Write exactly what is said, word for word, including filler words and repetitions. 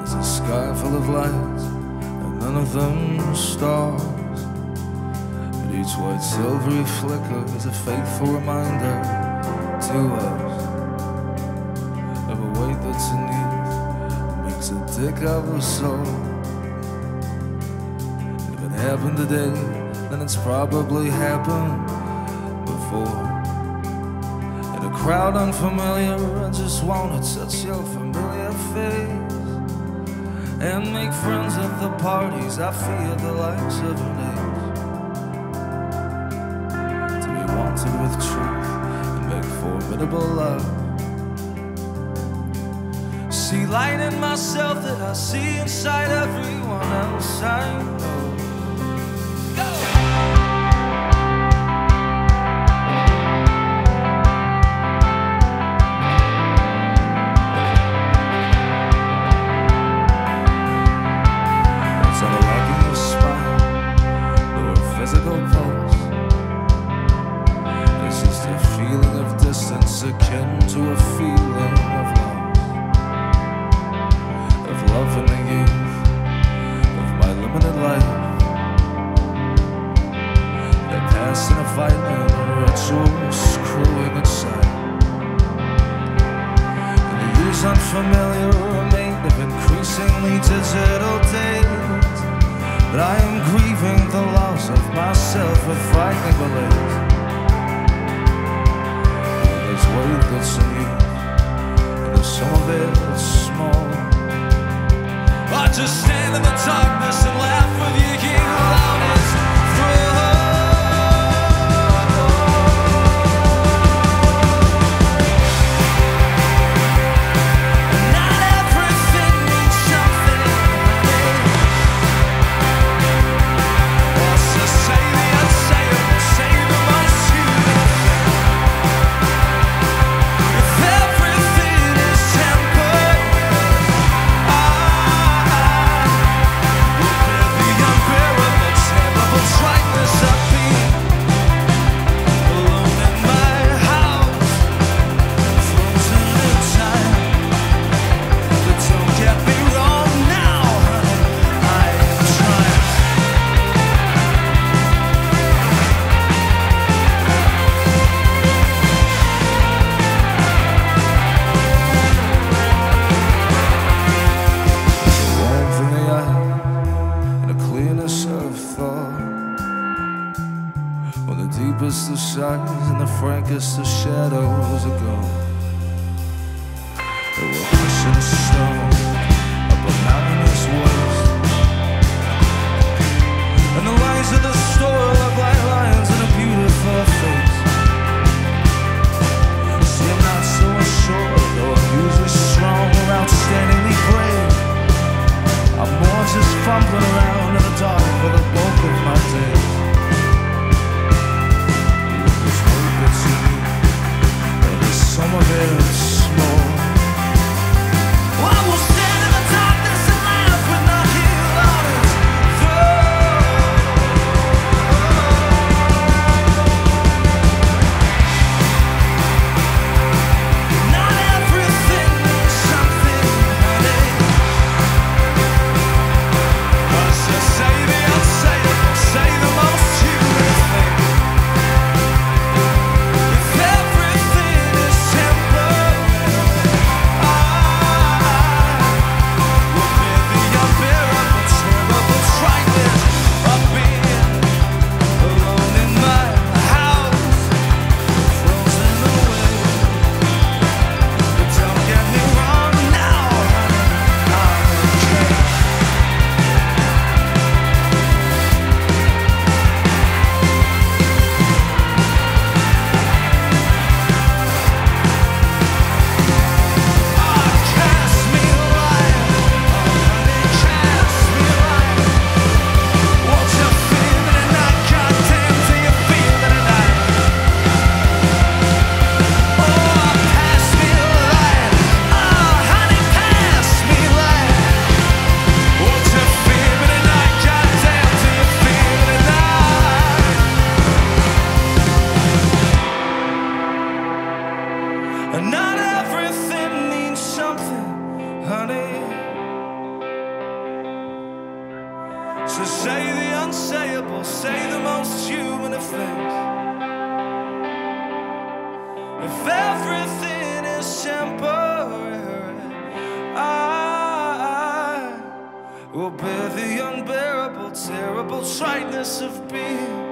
a sky full of lights, and none of them stars. But each white silvery flicker is a faithful reminder to us of a weight that's beneath, makes a dick of a soul. If it happened today, then it's probably happened before. In a crowd unfamiliar, I just wanna touch your familiar face and make friends at the parties. I fear the likes of an age to be wanted with truth and make formidable love. See light in myself that I see inside everyone else I know. Akin to a feeling of love, of love in the youth of my limited life, that passed in a violent ritual screwing inside. And the years unfamiliar remain of increasingly digital days, but I am grieving the loss of myself with frightening beliefs. Weight that's in you, and there's some of it that's small. I just stand in the darkness and laugh with you here around its throat. Not everything means something. Let's just say the unsayable, say the most human. Deepest of sighs and the frankest of shadows ago, they were pushing stone up a mountainous waste, and the lines of the store look like lions in a beautiful face. See, I'm not so assured, though I'm usually strong or outstandingly brave. I'm more just fumbling around in the dark for the bulk of my days. Some of So say the unsayable, say the most human of things. If everything is temporary, I will bear the unbearable, terrible triteness of being.